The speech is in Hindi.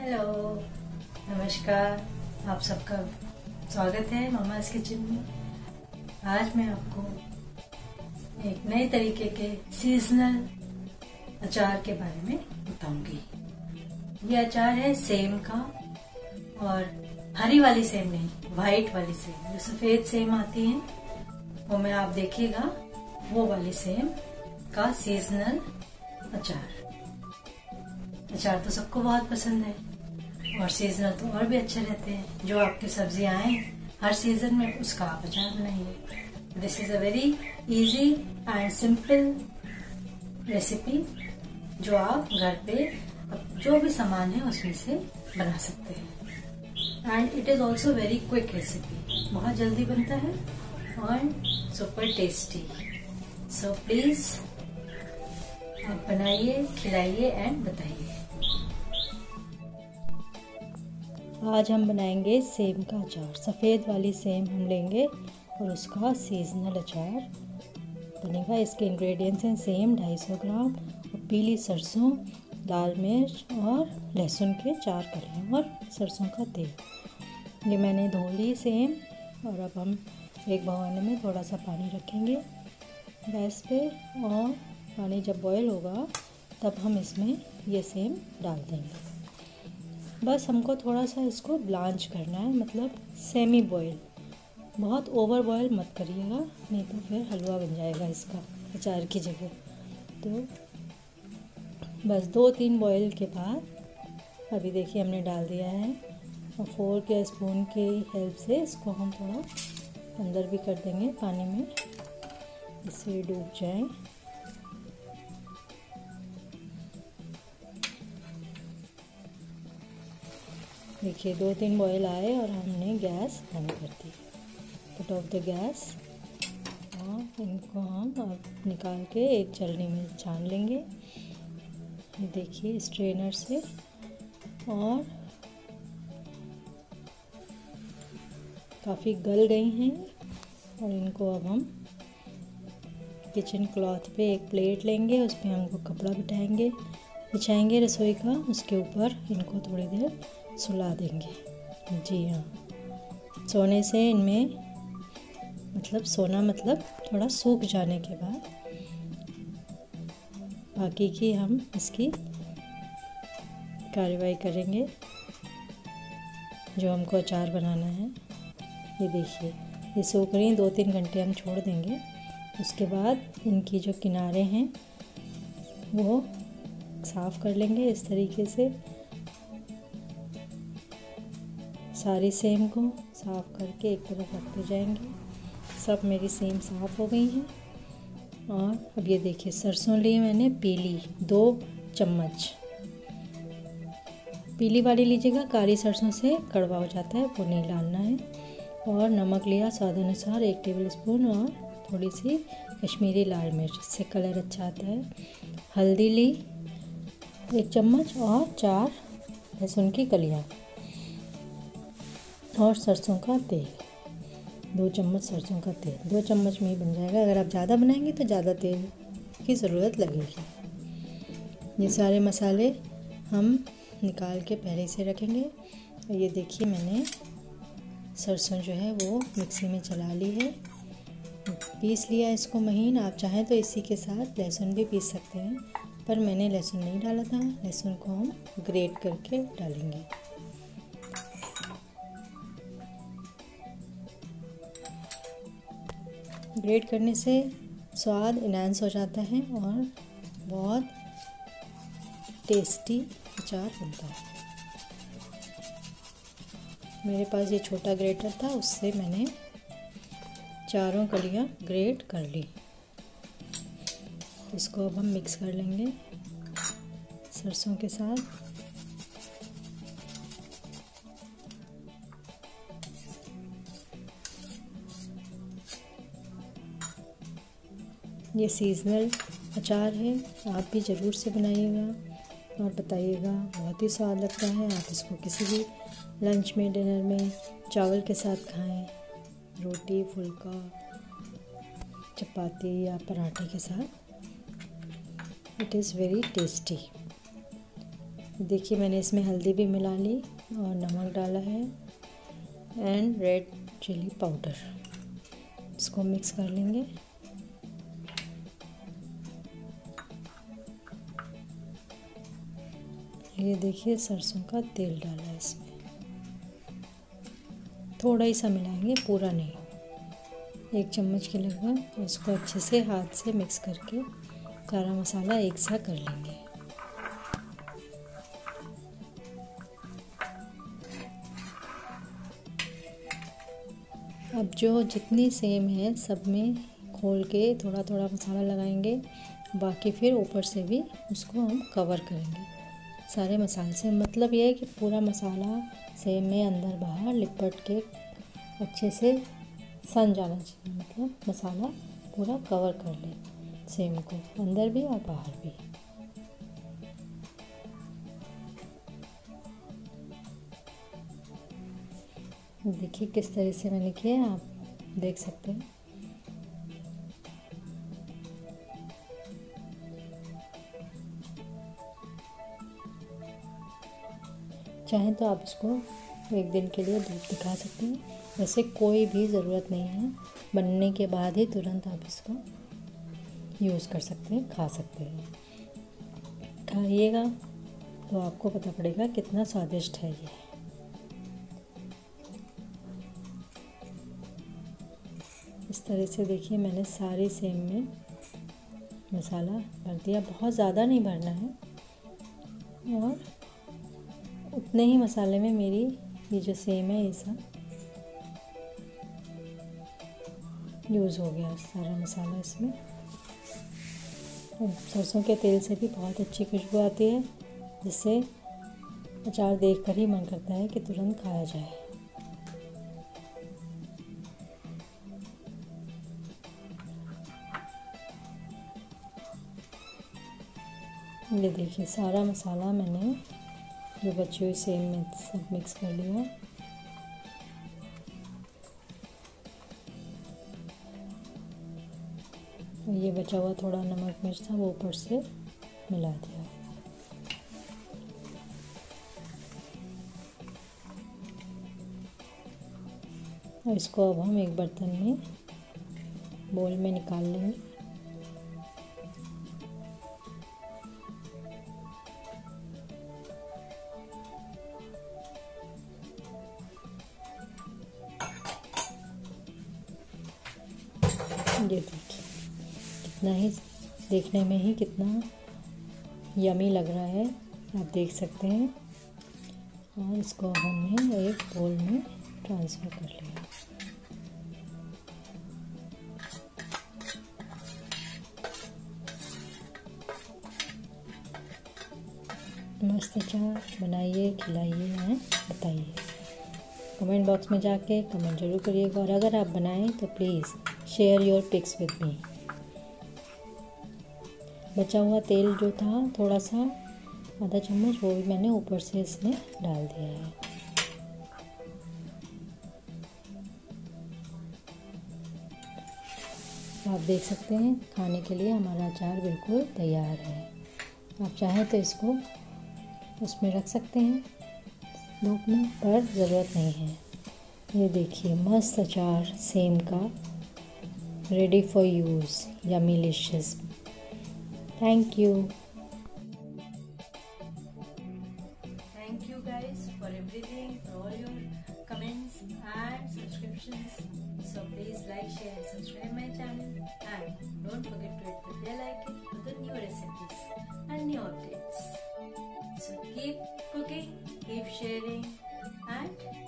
हेलो, नमस्कार। आप सबका स्वागत है मम्माज़ किचन में। आज मैं आपको एक नए तरीके के सीजनल अचार के बारे में बताऊंगी। ये अचार है सेम का, और हरी वाली सेम नहीं, व्हाइट वाली सेम, जो सफेद सेम आती है वो में आप देखिएगा, वो वाली सेम का सीजनल अचार। अचार तो सबको बहुत पसंद है और सीजनल तो और भी अच्छे रहते हैं। जो आपकी सब्जियां आए हर सीजन में, उसका आप अचार बनाइए। This is a very easy and simple recipe जो आप घर पे जो भी सामान है उसमें से बना सकते हैं। And it is also very quick recipe, बहुत जल्दी बनता है और सुपर टेस्टी। सो प्लीज आप बनाइए, खिलाइए एंड बताइए। आज हम बनाएंगे सेम का अचार। सफ़ेद वाली सेम हम लेंगे और उसका सीजनल अचार बनेगा। इसके इंग्रेडिएंट्स हैं सेम 250 ग्राम और पीली सरसों, लाल मिर्च और लहसुन के 4 कलियां और सरसों का तेल। ये मैंने धो ली सेम, और अब हम एक भगोने में थोड़ा सा पानी रखेंगे गैस पे, और पानी जब बॉयल होगा तब हम इसमें ये सेम डाल देंगे। बस हमको थोड़ा सा इसको ब्लांच करना है, मतलब सेमी बॉयल। बहुत ओवर बॉयल मत करिएगा, नहीं तो फिर हलवा बन जाएगा इसका अचार की जगह। तो बस 2-3 बॉयल के बाद अभी देखिए हमने डाल दिया है, और फोर्क या स्पून की हेल्प से इसको हम थोड़ा अंदर भी कर देंगे पानी में, इससे डूब जाए। देखिए 2-3 बॉयल आए और हमने गैस बंद कर दी। पुट ऑफ द गैस, और इनको हम अब निकाल के एक छलनी में छान लेंगे। ये देखिए स्ट्रेनर से, और काफ़ी गल गई हैं। और इनको अब हम किचन क्लॉथ पे एक प्लेट लेंगे, उस पर हमको कपड़ा बिछाएंगे रसोई का, उसके ऊपर इनको थोड़ी देर सुला देंगे। जी हाँ, सोने से इनमें मतलब थोड़ा सूख जाने के बाद बाकी की हम इसकी कार्रवाई करेंगे जो हमको अचार बनाना है। ये देखिए ये सूख रही, 2-3 घंटे हम छोड़ देंगे। उसके बाद इनकी जो किनारे हैं वो साफ़ कर लेंगे। इस तरीके से सारी सेम को साफ़ करके एक तरफ रखते जाएंगे। सब मेरी सेम साफ़ हो गई हैं। और अब ये देखिए सरसों ली मैंने पीली, 2 चम्मच। पीली वाली लीजिएगा, काली सरसों से कड़वा हो जाता है, वो नहीं डालना है। और नमक लिया स्वाद अनुसार 1 टेबल स्पून, और थोड़ी सी कश्मीरी लाल मिर्च, इससे कलर अच्छा आता है। हल्दी ली 1 चम्मच, और 4 लहसुन की कलियाँ, और सरसों का तेल 2 चम्मच। सरसों का तेल 2 चम्मच में ही बन जाएगा। अगर आप ज़्यादा बनाएंगे तो ज़्यादा तेल की ज़रूरत लगेगी। ये सारे मसाले हम निकाल के पहले से रखेंगे। और ये देखिए मैंने सरसों जो है वो मिक्सी में चला ली है, पीस लिया इसको महीन। आप चाहें तो इसी के साथ लहसुन भी पीस सकते हैं, पर मैंने लहसुन नहीं डाला था। लहसुन को हम ग्रेट करके डालेंगे। ग्रेट करने से स्वाद इन्हांस हो जाता है और बहुत टेस्टी अचार बनता है। मेरे पास ये छोटा ग्रेटर था, उससे मैंने चारों कलियां ग्रेट कर ली। इसको अब हम मिक्स कर लेंगे सरसों के साथ। ये सीजनल अचार है, आप भी ज़रूर से बनाइएगा और बताइएगा, बहुत ही स्वाद लगता है। आप इसको किसी भी लंच में, डिनर में, चावल के साथ खाएं, रोटी, फुल्का, चपाती या पराठे के साथ। It is very tasty. देखिए मैंने इसमें हल्दी भी मिला ली और नमक डाला है एंड रेड चिली पाउडर। इसको मिक्स कर लेंगे। ये देखिए सरसों का तेल डाला है इसमें, थोड़ा ही सा मिलाएंगे, पूरा नहीं, 1 चम्मच के लगभग। उसको अच्छे से हाथ से मिक्स करके सारा मसाला एक सा कर लेंगे। अब जो जितनी सेम है सब में खोल के थोड़ा थोड़ा मसाला लगाएंगे, बाकी फिर ऊपर से भी उसको हम कवर करेंगे सारे मसाले से। मतलब ये है कि पूरा मसाला सेम में अंदर बाहर लिपट के अच्छे से सन जाना चाहिए, मतलब मसाला पूरा कवर कर ले सेम को, अंदर भी और बाहर भी। देखिए किस तरह से मैंने किया, आप देख सकते हैं। चाहें तो आप इसको 1 दिन के लिए धूप दिखा सकते हैं, वैसे कोई भी ज़रूरत नहीं है, बनने के बाद ही तुरंत आप इसको यूज़ कर सकते हैं, खा सकते हैं। खाइएगा तो आपको पता पड़ेगा कितना स्वादिष्ट है ये। इस तरह से देखिए मैंने सारी सेम में मसाला भर दिया, बहुत ज़्यादा नहीं भरना है, और उतने ही मसाले में मेरी ये जो सेम है ये सब यूज़ हो गया सारा मसाला इसमें। सरसों के तेल से भी बहुत अच्छी खुशबू आती है, जिससे अचार देखकर ही मन करता है कि तुरंत खाया जाए। ये देखिए सारा मसाला मैंने जो बची हुई सेम में सब मिक्स कर लिया। ये बचा हुआ थोड़ा नमक मिर्च था वो ऊपर से मिला दिया। और इसको अब हम एक बर्तन में बोल में निकाल लेंगे। ये देखिए कितना ही देखने में ही कितना यमी लग रहा है, आप देख सकते हैं। और इसको हमने एक बोल में ट्रांसफ़र कर लिया। मस्त अचार बनाइए, खिलाइए हैं, बताइए। कमेंट बॉक्स में जाके कमेंट जरूर करिएगा, और अगर आप बनाएं तो please share your pics with me. बचा हुआ तेल जो था थोड़ा सा आधा चम्मच, वो भी मैंने ऊपर से इसमें डाल दिया है। आप देख सकते हैं खाने के लिए हमारा अचार बिल्कुल तैयार है। आप चाहें तो इसको उसमें रख सकते हैं धूप में, पर ज़रूरत नहीं है। ये देखिए मस्त अचार सेम का ready for use, yummylicious. Thank you guys for everything, for all your comments and subscriptions. So please like, share and subscribe my channel, and don't forget to hit the bell icon for the new recipes and new updates. So keep cooking, keep sharing, and